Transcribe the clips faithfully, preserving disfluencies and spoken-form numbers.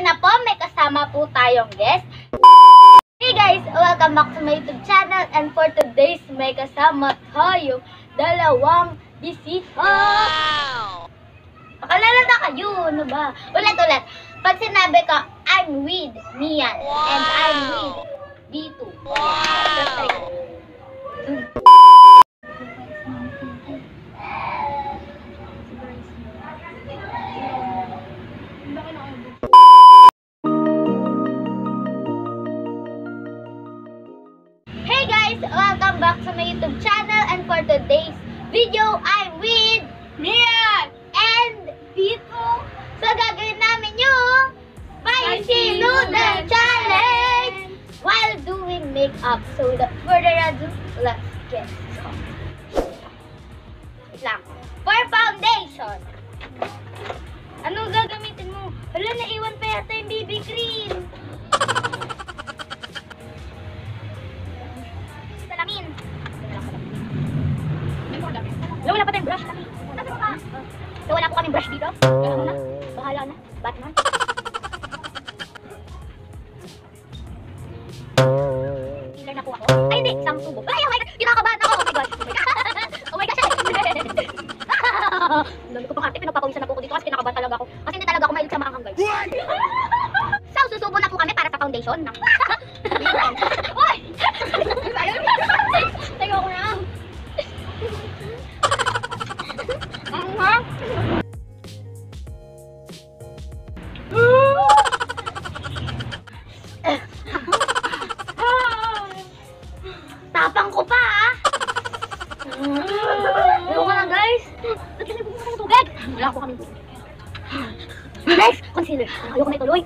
Ngayon na po, may kasama po tayong guest. Hey guys, welcome back to my YouTube channel. And for today's may kasama tayong dalawang bisita. Wow! Makalala na kayo, ano ba? Ulit-ulit. Pag sinabi ko, I'm with Mian. Wow! And I'm with B two. Wow! Hey guys, welcome back to my YouTube channel. And for today's video, I'm with Mian and B two. So gagawin namin yung Spicy Noodle Challenge while doing makeup. So without further ado, let's get started. Wait lang. For foundation, anong gagamitin mo? Wala, naiwan pa yata yung B B cream. Salamin. Wala, wala pa tayong brush kami. So wala po kaming brush dito. Wala na. Bahala na. Batman. Healer na po ako. Ay hindi, isang tubo. Ay oh my god, kinakabahan ako. Oh my gosh. Oh my gosh. Oh my gosh. Ang dami ko pang arte, pinagpapawisan na po ko dito kasi kinakabahan talaga ako. Kasi hindi talaga ako mahilig sa mga hanggang. So susubo na po kami para sa foundation. Uy! Tayo ko na. Aha. Tapang ko pa ah. Ayoko na guys. Nagkalibo ko ng tubig. Wala ko kami tubig. Guys, concealer. Ayoko na ituloy.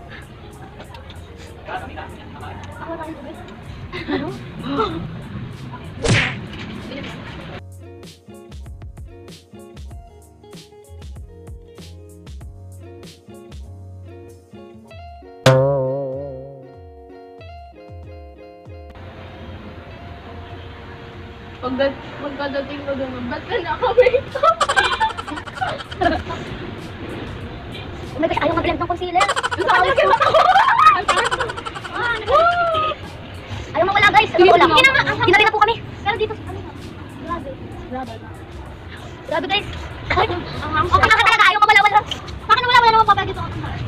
Ako na tubig. Ano? Pag magkadating ko doon, ba't ka naka-makeup? Oh my gosh, ayaw mag-blend ng concealer. Ayaw mawala guys. Ayaw mawala. Ginari na po kami. Pero dito, ano ba? Grabe. Grabe. Grabe guys. Okay na talaga. Ayaw mawala-wala. Bakit na wala-wala naman papel dito?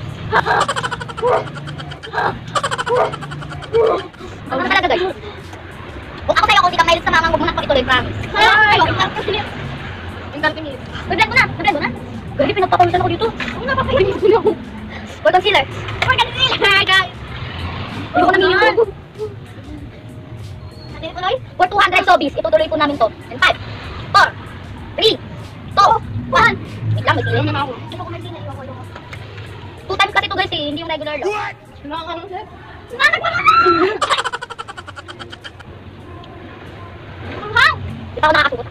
Ano na talaga guys? Kung ako sa'yo, kung di ka mahilig sa mga huwag mo na pag-ituloy, promise. Ay, Yung thirty minutes. mag-blend mo na, mag-blend mo na. Grabe, pinagpapawisan ako dito. Ano na, papawisan ako. For concealer. For concealer, guys. Hindi ko namin yun. Natin ituloy? For two hundred sobis, itutuloy po namin to. And five, four, three, two, one. Wait lang, may sila. Ano na ako? Ano ko may sila? Iwan ko yung... Two times kasi to guys eh, hindi yung regular lang. What? Nakakano sir? Nanak pa naman! Di pa ako nakakasugot.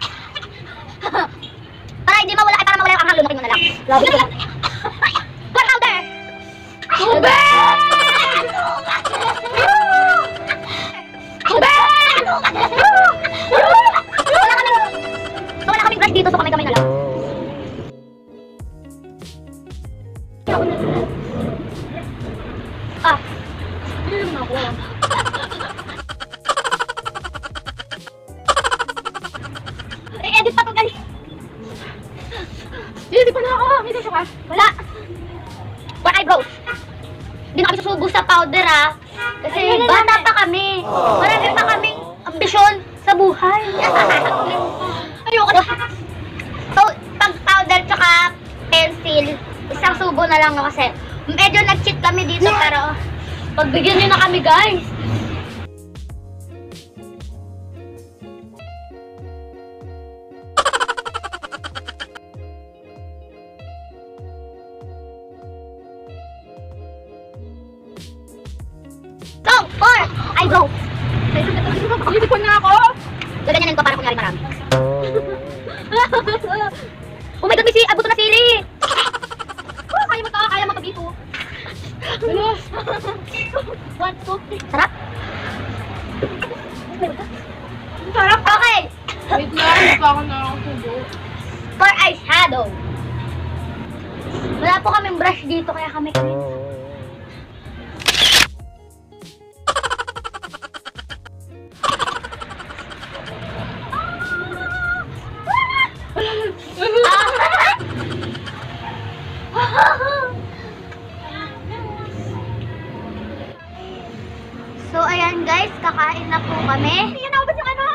Para hindi mawala, ay para mawala yung anghang, lunukin mo na lang. Grabe ko. Pour powder! Tubig! Tubig! Wala kaming, so wala kaming brush dito, so kamay-kamay na lang. Ah. Hindi naman ako. Edit pa to guys. Hindi pa na ako. May dito ka? Wala. For eyebrows. Hindi na kami susubo sa powder ah. Kasi bata pa kami. Marami pa kaming ambisyon sa buhay. Ayoko na. So, pag powder tsaka pencil, isang subo na lang kasi medyo nag-cheat kami dito pero pagbigyan nyo na kami guys. So, four, eyebrows. Hindi pa na ako. Gaganyanin ko para kunyari marami. Oh my god, may si abuto na sili. Oh, kaya mo to, kaya mo to dito. Ano? One, two, three. Sarap. Sarap. Okay. Wait lang, hindi pa ako nakakasubo. For eyeshadow. Wala po kaming brush dito, kaya kami kami. Kain na po kami. Hindi na ubos yung ano.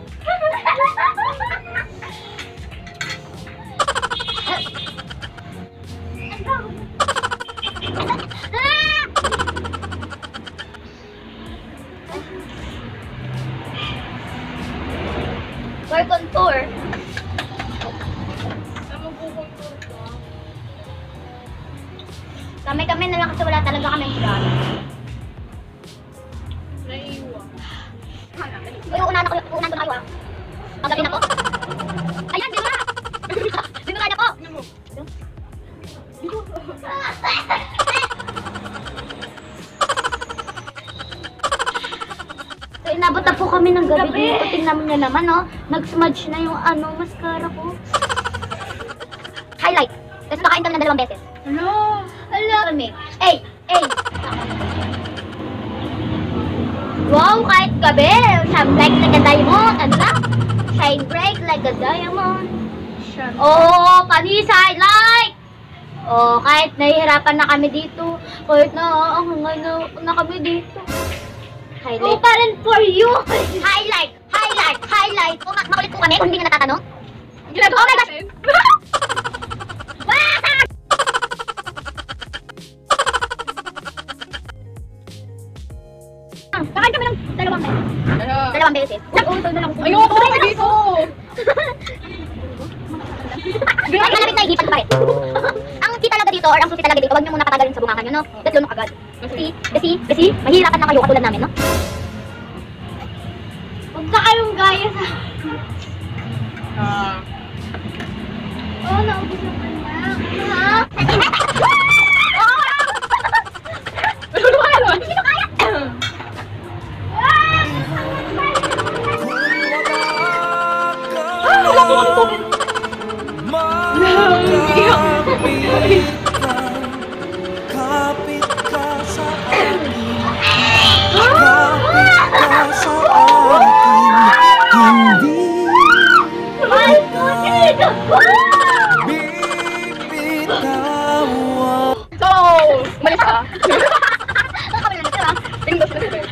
Work on tour. Ano po kung ka? Kami-kami na lang kasi wala talaga kami shot. Naiiwan. Uy, uunahan ako, uunahan ko na kayo ah. Pagabi na po. Ayan, di ba? Di ba na po? Ano mo? So, inabot na po kami ng gabi dito. Tingnan mo na naman, oh. Nag-smudge na yung ano, mascara ko. Highlight. Tapos nakain kami ng dalawang beses. Ano? Hello, kami. Ay, ay. Wow, kahit gabi. Shine bright like a diamond. Ano na? Shine bright like a diamond. Shut up. Oh, panis highlight. Oh, kahit nahihirapan na kami dito. Kahit na, ang hangay na, na kami dito. Highlight. Oh, parang for you. Highlight, highlight, highlight. Oh, ma- makulit po kami kung hindi na natatanong. Ginagawa Oh my natin. Kakain kami ng dalawang beses. Ano? Dalawang beses. Nag-uusog na lang. Ayoko ko dito. Ay, malapit na ihipan pa rin. Ang key talaga dito, or ang susi talaga dito, huwag niyo muna patagalin sa bungakan nyo, no? Let's lunok agad. Kasi, kasi, kasi, mahihirapan na kayo katulad namin, no? Huwag na kayong gaya sa... Ah. Oh, naubos na kanya. Ha? Ano ba yan? Sino kaya? Wala ko ano to. Kapit ka sa akin, kapit ka sa akin, hindi bibitawan. So, umalis ka. Ang kami lang ito, ha? Tingdos na sila.